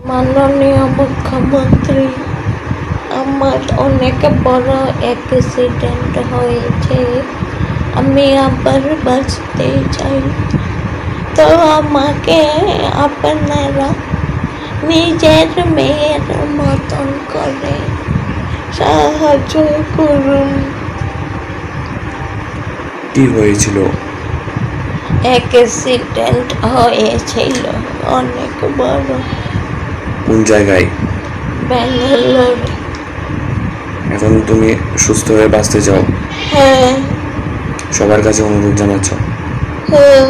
মাননীয় মুখ্যমন্ত্রী, আমার অনেক বড় অ্যাক্সিডেন্ট হয়েছে, আমি আবার বাঁচতে চাই, তো আমাকে আপনারা নিজের মেয়ের মতন করে সাহায্য করুন। কি হয়েছিল? অ্যাক্সিডেন্ট হয়েছিল অনেক বড়। কোন জায়গায়? ব্যাঙ্গালোর। এখন তুমি সুস্থ হয়ে বাঁচতে চাও? হ্যাঁ। সবার কাছে অনুরোধ জানাচ্ছ? হ্যাঁ।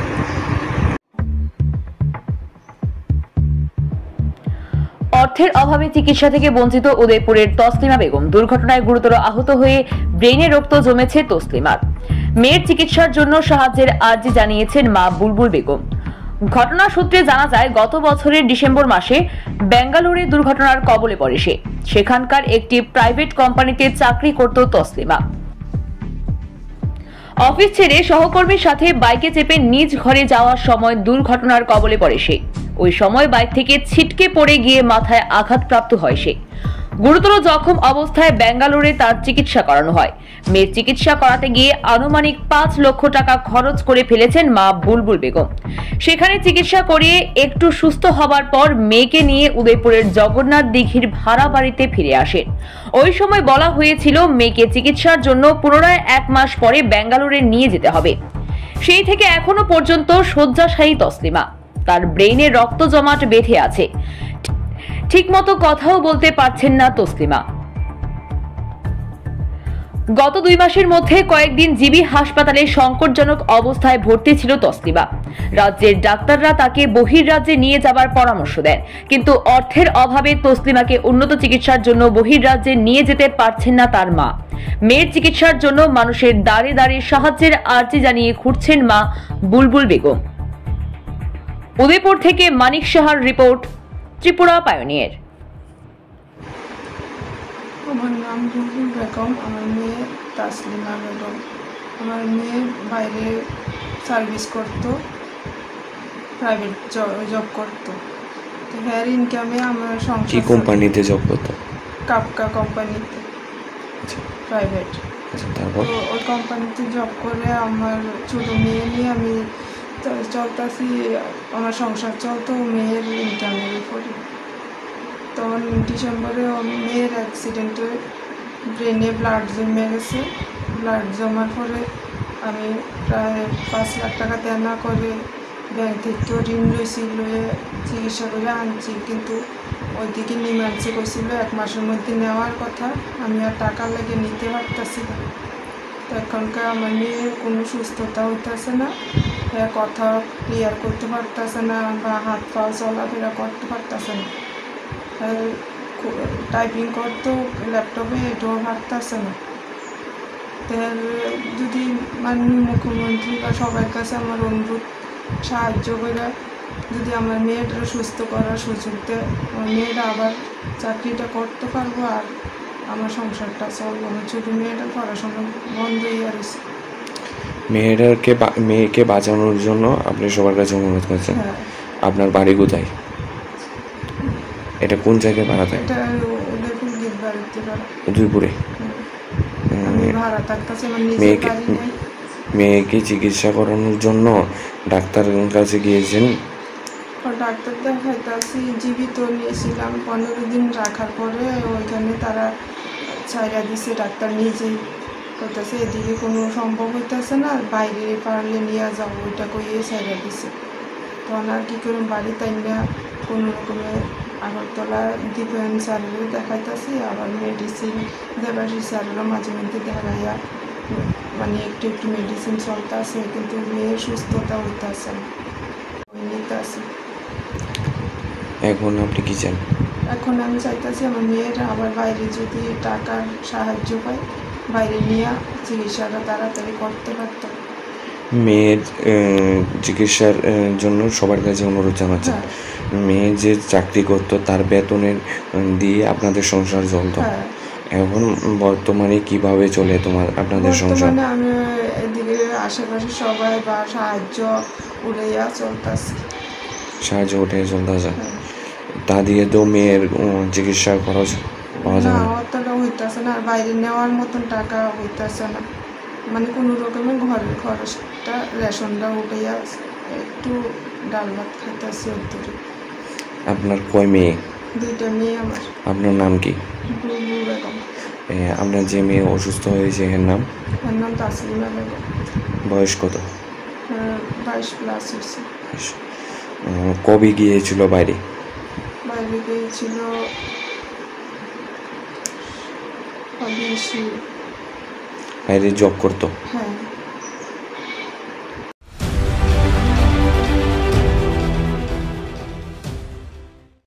অর্থের অভাবে চিকিৎসা থেকে বঞ্চিত উদয়পুরের তসলিমা বেগম দুর্ঘটনায় গুরুতর আহত হয়ে ব্রেনে রক্ত জমেছে তসলিমার। মেয়ের চিকিৎসার জন্য সাহায্যের আর্জি জানিয়েছেন মা বুলবুল বেগম। ঘটনা সূত্রে জানা যায়, গত বছরের ডিসেম্বর মাসে বেঙ্গালুরু দুর্ঘটনার কবলে পড়ে সে। সেখানকার একটি প্রাইভেট কোম্পানিতে চাকরি করত তসলিমা। অফিস ছেড়ে সহকর্মীর সাথে বাইকে চেপে নিজ ঘরে যাওয়ার সময় দুর্ঘটনার কবলে পড়ে সে। ওই সময় বাইক থেকে ছিটকে পড়ে গিয়ে মাথায় আঘাতপ্রাপ্ত হয় সে। গুরুতর জখম অবস্থায় বেঙ্গালুরুতে তার চিকিৎসা করানো হয়। মেয়ের চিকিৎসা করাতে গিয়ে আনুমানিক 5 লক্ষ টাকা খরচ করে ফেলেছেন মা বুলবুল বেগম। সেখানে চিকিৎসা করিয়ে একটু সুস্থ হবার পর মেয়েকে নিয়ে উদয়পুরের জগন্নাথ দিঘির ভাড়া বাড়িতে ফিরে আসেন। ওই সময় বলা হয়েছিল মেয়েকে চিকিৎসার জন্য পুনরায় 1 মাস পরে বেঙ্গালুরুতে নিয়ে যেতে হবে। সেই থেকে এখনো পর্যন্ত শয্যাশায়ী তসলিমা। তার ব্রেইনে রক্ত জমাট বেঁধে আছে, ঠিকমতো কথাও বলতে পারছেন না তসলিমা। গত 2 মাসের মধ্যে কয়েকদিন জিবি হাসপাতালে সংকটজনক অবস্থায় ভর্তি ছিল তসলিমা। রাজ্যের ডাক্তাররা তাকে বহির্রাজ্যে নিয়ে যাবার পরামর্শ দেন, কিন্তু অর্থের অভাবে তসলিমাকে উন্নত চিকিৎসার জন্য বহির্রাজ্যে নিয়ে যেতে পারছেন না তার মা। মেয়ের চিকিৎসার জন্য মানুষের দাঁড়ে দাঁড়িয়ে সাহায্যের আর্জি জানিয়ে ঘুরছেন মা বুলবুল বেগম। উদয়পুর থেকে মানিক সাহার রিপোর্ট, ত্রিপুরা পায়োনিয়ার। আমার নাম বুলবুল বেগম, আমার মেয়ে তাসলিমা বেগম। আমার মেয়ে বাইরে সার্ভিস করতো, প্রাইভেট জব করতো। তো হেয়ার ইনকামে আমার সংসার। কি কোম্পানিতে জব করতো? কাপকা কোম্পানিতে, প্রাইভেট। তারপর তো ওই কোম্পানিতে জব করে আমার ছোটো মেয়ে নিয়ে আমি চলতেছি, আমার সংসার চলতো মেয়ের ইনকামের উপরে। তখন ডিসেম্বরে মেয়ের অ্যাক্সিডেন্টে ব্রেনে ব্লাড জমে গেছে। ব্লাড জমার পরে আমি প্রায় 5 লাখ টাকা দেনা করে ব্যাংক থেকেও ঋণ লইছি, লয়ে চিকিৎসা করে আনছি, কিন্তু ওইদিকে নিমানছে কইছিল 1 মাসের মধ্যে নেওয়ার কথা। আমি আর টাকা লেগে নিতে পারতেছি না। তো এখনকার আমার মেয়ের কোনো সুস্থতা হইতেছে না, কথা ক্লিয়ার করতে পারতেছে না বা হাত পা চলাফেরা করতে পারতেছে না। টাইপিং করতেও ল্যাপটপে এটাও পারতেছে না। যদি মাননীয় মুখ্যমন্ত্রী বা সবার কাছে আমার অনুরোধ, সাহায্য করে যদি আমার মেয়েটা সুস্থ করার সুযোগ দেয়, আমার মেয়েটা আবার চাকরিটা করতে পারবো আর আমার সংসারটা চলবো। আমার ছোটো মেয়েটার পড়াশোনা বন্ধ হয়ে গেছে। মেয়েকে বাঁচানোর জন্য আপনি সবার কাছে অনুরোধ করছেন। হ্যাঁ। আপনার বাড়ি কোথায়? এটা কোন জায়গায় ভাড়া থাকে? এটা উদয়পুর গীতবাড়িতে ভাড়া। উদয়পুরে? আমি ভাড়া থাকতেছি, আমার নিজের বাড়ি নেই। মেয়েকে চিকিৎসা করানোর জন্য ডাক্তারের কাছে গিয়েছেন? ডাক্তার দেখাইতেছি, জীবিত নিয়েছিলাম 15 দিন রাখার পরে ওইখানে তারা ছাইরা দিছে। ডাক্তার নিজেই করতেছে এদিকে কোনো সম্ভব হইতেছে না, বাইরে পারলে নিয়ে যাবো, ওইটা কইয়ে ছাইরা দিছে। তখন আর কী করুন, বাড়ি তাই না কোনো রকমে আগরতলা দীপায়ন স্যারেরও দেখাইতেছি, আবার মেডিসিন দেবাশিস স্যারেরও মাঝে মধ্যে দেখাইয়া মানে একটু একটু মেডিসিন চলতে আছে, কিন্তু মেয়ের সুস্থতা হইতেছে না, নিতে আছে। এখন আপনি কি চান? এখন আমি চাইতেছি আমার মেয়েরা আবার বাইরে যদি টাকার সাহায্য পায়, বাইরে নিয়ে চিকিৎসাটা তাড়াতাড়ি করতে পারত। মেয়ের চিকিৎসার জন্য সবার কাছে অনুরোধ জানাচ্ছেন। মেয়ে যে চাকরি করতো তার বেতনের দিয়ে আপনাদের সংসার চলতো, এখন বর্তমানে কিভাবে চলে আপনাদের সংসার? বর্তমানে আমি এদিকে আশেপাশে সবাই বা সাহায্য উড়াইয়া চলতেছে। সাহায্য উঠে চলতেছে। তা দিয়ে তো মেয়ের চিকিৎসা খরচ পাওয়া না যাবে না। অতটা হইতেছে না, আর বাইরে নেওয়ার মতন টাকা হইতেছে না, মানে কোনো রকমে ঘরের খরচটা রেশনটা উঠাইয়া একটু ডাল ভাত খাইতেছি ওর। আপনার কয় মেয়ে? 2টা মেয়ে আমার। আপনার নাম কি? বুবু বেগম। আপনার যে মেয়ে অসুস্থ হয়েছে এর নাম? এর নাম তাসলিমা বেগম। বয়স কত? 22+ হয়েছে। কবে গিয়েছিল বাইরে? বাইরে গিয়েছিল বাইরে জব করতো? হ্যাঁ।